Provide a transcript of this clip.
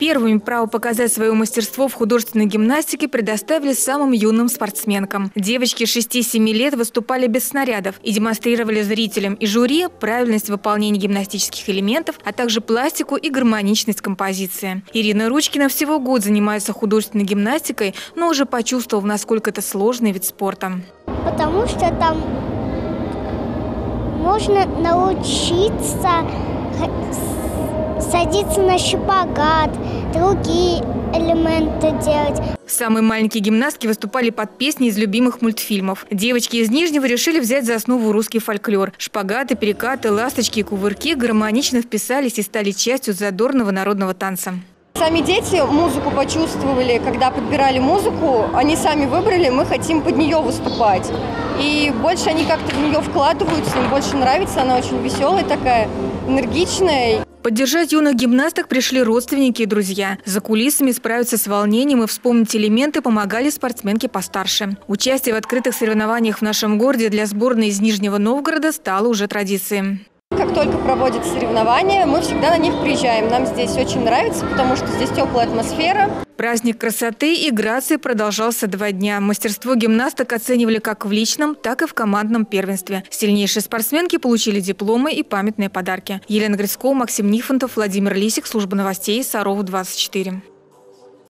Первыми право показать свое мастерство в художественной гимнастике предоставили самым юным спортсменкам. Девочки 6-7 лет выступали без снарядов и демонстрировали зрителям и жюри правильность выполнения гимнастических элементов, а также пластику и гармоничность композиции. Ирина Ручкина всего год занимается художественной гимнастикой, но уже почувствовав, насколько это сложный вид спорта. Потому что там можно научиться садиться на шпагат, другие элементы делать. Самые маленькие гимнастки выступали под песни из любимых мультфильмов. Девочки из Нижнего решили взять за основу русский фольклор. Шпагаты, перекаты, ласточки и кувырки гармонично вписались и стали частью задорного народного танца. Сами дети музыку почувствовали, когда подбирали музыку, они сами выбрали, мы хотим под нее выступать. И больше они как-то в нее вкладываются, им больше нравится, она очень веселая такая, энергичная. Поддержать юных гимнасток пришли родственники и друзья. За кулисами справиться с волнением и вспомнить элементы помогали спортсменки постарше. Участие в открытых соревнованиях в нашем городе для сборной из Нижнего Новгорода стало уже традицией. Как только проводятся соревнования, мы всегда на них приезжаем. Нам здесь очень нравится, потому что здесь теплая атмосфера. Праздник красоты и грации продолжался 2 дня. Мастерство гимнасток оценивали как в личном, так и в командном первенстве. Сильнейшие спортсменки получили дипломы и памятные подарки. Елена Грицкова, Максим Нифонтов, Владимир Лисик, служба новостей Сарова 24.